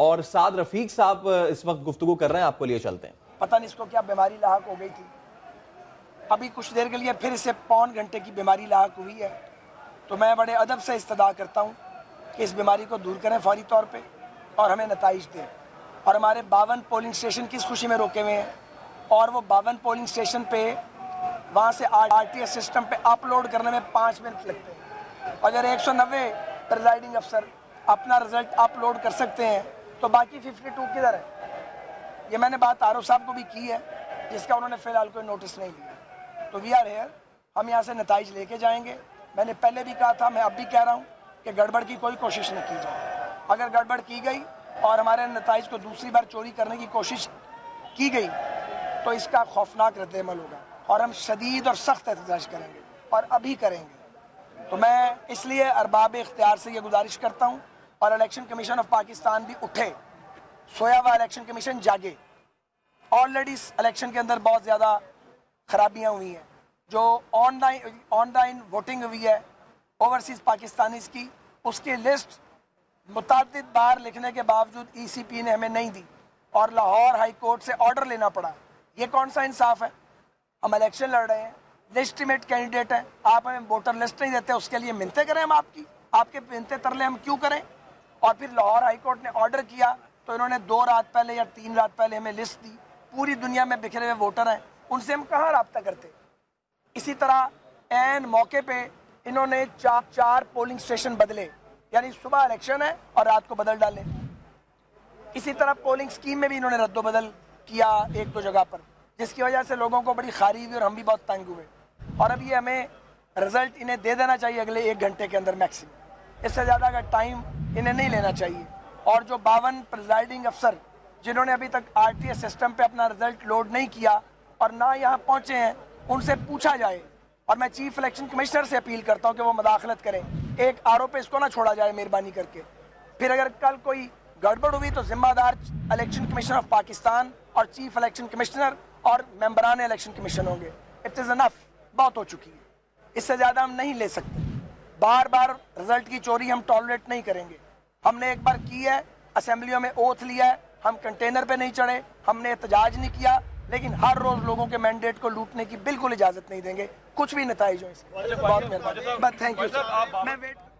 اور سعد رفیق صاحب اس وقت گفتگو کر رہے ہیں، آپ کو لیے چلتے ہیں۔ پتہ نہیں اس کو کیا بیماری لاحق ہو گئی تھی، ابھی کچھ دیر کے لیے پھر اسے پون گھنٹے کی بیماری لاحق ہوئی ہے، تو میں بڑے ادب سے استدعا کرتا ہوں کہ اس بیماری کو دور کریں فوری طور پہ اور ہمیں نتائج دیں۔ اور ہمارے 52 پولنگ سٹیشن کس خوشی میں روکے ہوئے ہیں، اور وہ 52 پولنگ سٹیشن پہ وہاں سے RTS سسٹم پہ اپلوڈ کرنے میں 5 منٹ لگتے ہیں۔ اگر 190 پریزائڈنگ افسر اپنا رزلٹ اپلوڈ کر سکتے ہیں تو باقی 52 کدھر ہے؟ یہ میں نے بات عارف صاحب کو بھی کی ہے، جس کا انہوں نے فی الحال کوئی نوٹس نہیں لیا۔ تو وی آر ہیئر، ہم یہاں سے نتائج لے کے جائیں گے۔ میں نے پہلے بھی کہا تھا، میں اب بھی کہہ رہا ہوں کہ گڑبڑ کی کوئی کوشش نہ کی جائے۔ اگر گڑبڑ کی گئی اور ہمارے نتائج کو دوسری بار چوری کرنے کی کوشش کی گئی تو اس کا خوفناک رد عمل ہوگا اور ہم شدید اور سخت احتجاج کریں گے، اور ابھی کریں گے۔ تو میں اس لیے ارباب اختیار سے یہ گزارش کرتا ہوں، اور الیکشن کمیشن آف پاکستان بھی اٹھے، سویا ہوا الیکشن کمیشن جاگے۔ آلریڈی الیکشن کے اندر بہت زیادہ خرابیاں ہوئی ہیں، جو آن لائن ووٹنگ ہوئی ہے اوورسیز پاکستانیز کی، اس کی لسٹ متعدد بار لکھنے کے باوجود ECP نے ہمیں نہیں دی، اور لاہور ہائی کورٹ سے آرڈر لینا پڑا۔ یہ کون سا انصاف ہے؟ ہم الیکشن لڑ رہے ہیں، لیجٹیمیٹ کینڈیڈیٹ ہیں، آپ ہمیں ووٹر لسٹ نہیں دیتے، اس کے لیے منتیں کریں ہم آپ کے منتیں ترلے ہم کیوں کریں؟ اور پھر لاہور ہائی کورٹ نے آرڈر کیا تو انہوں نے 2 رات پہلے یا 3 رات پہلے ہمیں لسٹ دی۔ پوری دنیا میں بکھرے ہوئے ووٹر ہیں، ان سے ہم کہاں رابطہ کرتے؟ اسی طرح عین موقع پہ انہوں نے 4 پولنگ سٹیشن بدلے، یعنی صبح الیکشن ہے اور رات کو بدل ڈالے۔ اسی طرح پولنگ سکیم میں بھی انہوں نے رد و بدل کیا 1-2 جگہ پر، جس کی وجہ سے لوگوں کو بڑی خاری ہوئی اور ہم بھی بہت تنگ ہوئے۔ اور اب یہ ہمیں رزلٹ انہیں دے دینا چاہیے اگلے 1 گھنٹے کے اندر میکسیمم، اس سے زیادہ کا ٹائم انہیں نہیں لینا چاہیے۔ اور جو 52 پریزائڈنگ افسر جنہوں نے ابھی تک RTS سسٹم پہ اپنا رزلٹ لوڈ نہیں کیا اور نہ یہاں پہنچے ہیں، ان سے پوچھا جائے۔ اور میں چیف الیکشن کمشنر سے اپیل کرتا ہوں کہ وہ مداخلت کریں، ایک آروپ اس کو نہ چھوڑا جائے مہربانی کر کے۔ پھر اگر کل کوئی گڑبڑ ہوئی تو ذمہ دار الیکشن کمیشن آف پاکستان اور چیف الیکشن کمشنر اور ممبران الیکشن کمیشن ہوں گے۔ اٹ از انف، بہت ہو چکی ہے، اس سے زیادہ ہم نہیں لے سکتے۔ بار بار رزلٹ کی چوری ہم ٹالریٹ نہیں کریں گے۔ ہم نے ایک بار کی ہے، اسمبلیوں میں اوتھ لیا ہے، ہم کنٹینر پہ نہیں چڑھے، ہم نے احتجاج نہیں کیا، لیکن ہر روز لوگوں کے مینڈیٹ کو لوٹنے کی بالکل اجازت نہیں دیں گے، کچھ بھی نتائج ہو اس کے۔ بہت مہربانی، تھینک یو۔